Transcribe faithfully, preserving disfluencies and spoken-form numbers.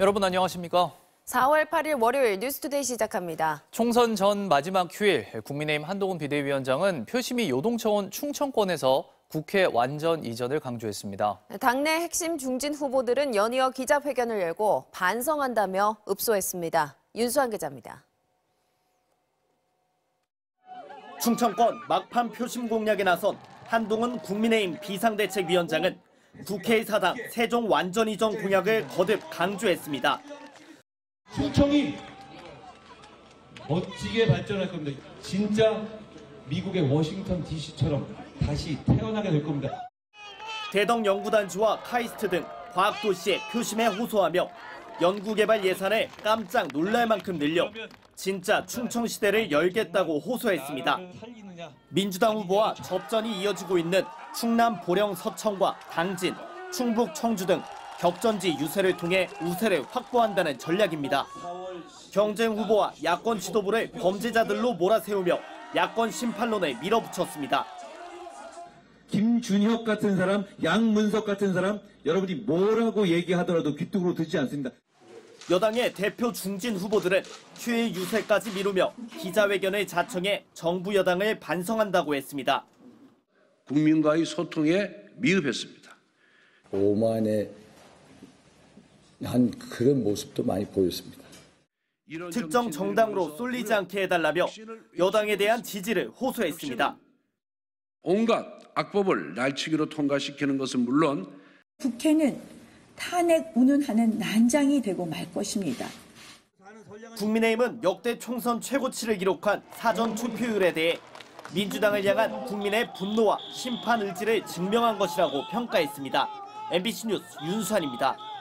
여러분 안녕하십니까? 사월 팔일 월요일 뉴스투데이 시작합니다. 총선 전 마지막 휴일 국민의힘 한동훈 비대위원장은 표심이 요동쳐온 충청권에서 국회 완전 이전을 강조했습니다. 당내 핵심 중진 후보들은 연이어 기자회견을 열고 반성한다며 읍소했습니다. 윤수환 기자입니다. 충청권 막판 표심 공략에 나선 한동훈 국민의힘 비상대책위원장은 국회 사당 세종 완전 이전 공약을 거듭 강조했습니다. 충청이 멋지게 발전할 겁니다. 진짜 미국의 워싱턴 디씨처럼 다시 태어나게 될 겁니다. 대덕 연구단지와 카이스트 등 과학도시의 표심에 호소하며 연구개발 예산을 깜짝 놀랄 만큼 늘려 진짜 충청시대를 열겠다고 호소했습니다. 민주당 후보와 접전이 이어지고 있는 충남 보령 서청과 당진, 충북 청주 등 격전지 유세를 통해 우세를 확보한다는 전략입니다. 경쟁 후보와 야권 지도부를 범죄자들로 몰아세우며 야권 심판론에 밀어붙였습니다. 김준혁 같은 사람, 양문석 같은 사람, 여러분이 뭐라고 얘기하더라도 귀뚱으로 듣지 않습니다. 여당의 대표 중진 후보들은 휴일 유세까지 미루며 기자회견을 자청해 정부 여당을 반성한다고 했습니다. 국민과의 소통에 미흡했습니다. 오만에 한 그런 모습도 많이 보였습니다. 특정 정당으로 쏠리지 않게 해달라며 여당에 대한 지지를 호소했습니다. 온갖 악법을 날치기로 통과시키는 것은 물론 국회는 탄핵 운운하는 난장이 되고 말 것입니다. 국민의힘은 역대 총선 최고치를 기록한 사전 투표율에 대해 민주당을 향한 국민의 분노와 심판 의지를 증명한 것이라고 평가했습니다. 엠비씨 뉴스 윤수환입니다.